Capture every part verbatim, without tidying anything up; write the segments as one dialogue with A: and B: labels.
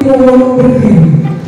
A: tolong berdiri.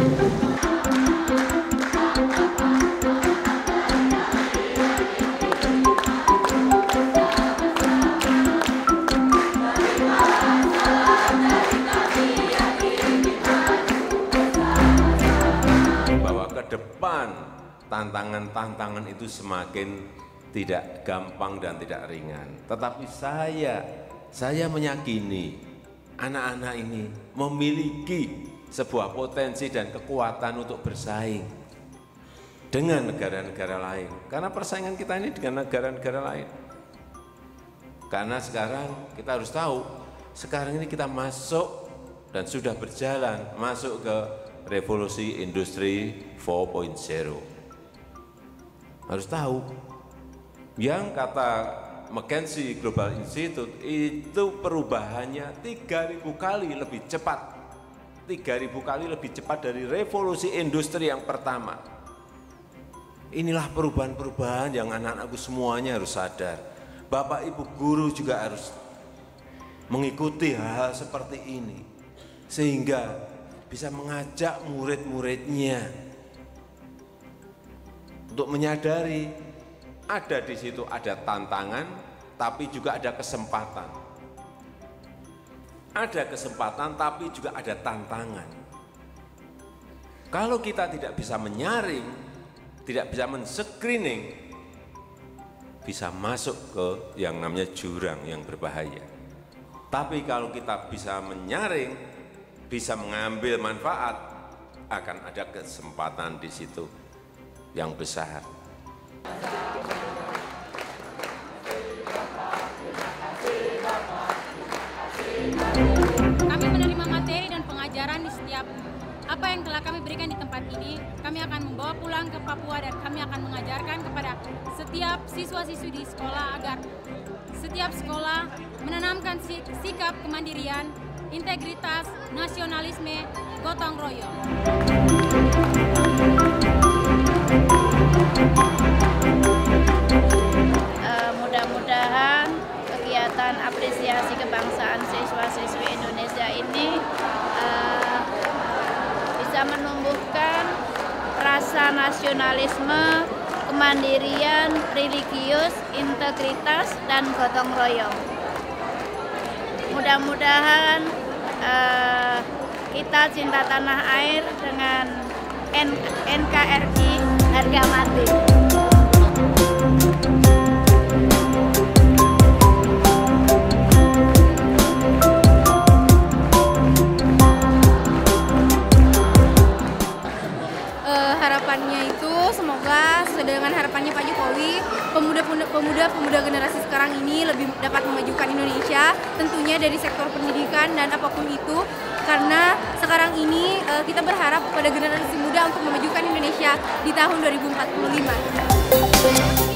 B: Bahwa ke depan tantangan-tantangan itu semakin tidak gampang dan tidak ringan. Tetapi saya, saya meyakini anak-anak ini memiliki sebuah potensi dan kekuatan untuk bersaing dengan negara-negara lain. Karena persaingan kita ini dengan negara-negara lain. Karena sekarang kita harus tahu, sekarang ini kita masuk dan sudah berjalan masuk ke revolusi industri empat titik nol. Harus tahu, yang kata McKinsey Global Institute itu perubahannya tiga ribu kali lebih cepat. tiga ribu kali lebih cepat dari revolusi industri yang pertama. Inilah perubahan-perubahan yang anak-anakku semuanya harus sadar. Bapak Ibu guru juga harus mengikuti hal-hal seperti ini. Sehingga bisa mengajak murid-muridnya untuk menyadari ada di situ ada tantangan, tapi juga ada kesempatan. Ada kesempatan, tapi juga ada tantangan. Kalau kita tidak bisa menyaring, tidak bisa men-screening, bisa masuk ke yang namanya jurang yang berbahaya. Tapi kalau kita bisa menyaring, bisa mengambil manfaat, akan ada kesempatan di situ yang besar.
C: Kami menerima materi dan pengajaran di setiap apa yang telah kami berikan di tempat ini. Kami akan membawa pulang ke Papua dan kami akan mengajarkan kepada setiap siswa-siswi di sekolah agar setiap sekolah menanamkan sikap kemandirian, integritas, nasionalisme, gotong royong.
D: Uh, mudah-mudahan kegiatan apresiasi kebangsaan siswa-siswi Indonesia ini uh, bisa menumbuhkan rasa nasionalisme, kemandirian, religius, integritas, dan gotong royong. Mudah-mudahan uh, kita cinta tanah air dengan N K R I harga mati.
C: Harapannya itu semoga sesuai dengan harapannya Pak Jokowi, pemuda-pemuda generasi sekarang ini lebih dapat memajukan Indonesia, tentunya dari sektor pendidikan dan apapun itu, karena sekarang ini kita berharap pada generasi muda untuk memajukan Indonesia di tahun dua ribu empat puluh lima.